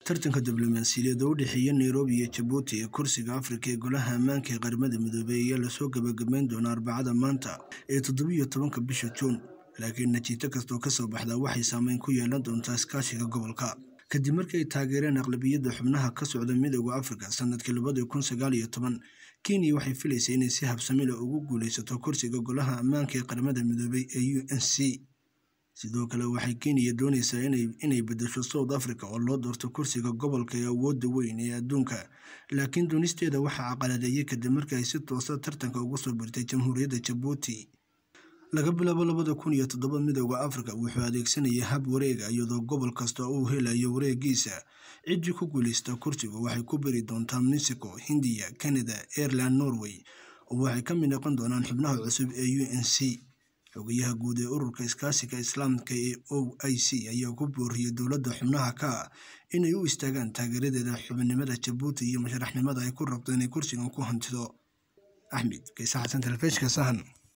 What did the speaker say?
tartanka diblomaasiyadeed u dhexeeya Nairobi iyo Djibouti ee kursiga Afrika ee Golaha Ammaanka ee Qaramada Midoobay ayaa la soo gabagabeyn doona Arbacada maanta ee 17 bisha Juun, laakiin natiijo kasta oo ka soo baxda waxay saameyn ku yeelan doontaa iskaashiga gobolka. kadib markii ay taageereen aqlabiyadda xubnaha ka socda Midowga Afrika sanadkii 2019, Kenya waxay filaysay inay si habsami leh ugu guuleysato kursiga Golaha Ammaanka ee Qaramada Midoobay ee UNC. sidoo kale waxay Kenya doonaysaa inay bedesho South Africa oo loo doorto kursiga gobolka ee awoodda weyn ee adduunka, laakiin doonisteeda waxaa caqaladeeyay kadib markii ay si toos ah tartanka ugu soo birtay Jamhuuriyadda Djibouti. laga bilaabo 2007 Midowga Afrika wuxuu adeegsanayay hab wareega iyadoo gobol kasta uu helayo wareegiisa. Cidii ku guuleysta kursiga waxay ku bari doontaa Mexico, Hindiya, Canada, Ireland, Norway oo waxay ka mid noqon doonaan xubnaha cusub ee UNC. xogayaha guud ee ururka iskaashiga Islaamka ee OIC ayaa ku booriyay dowladda xubnaha ka inay u istaagaan taageeradeeda xubinimada Djibouti iyo masharaxnimada ay ku rabto inay kursigan ku hantido. Axmed Kaysa Xasan, Telefishinka Sahan.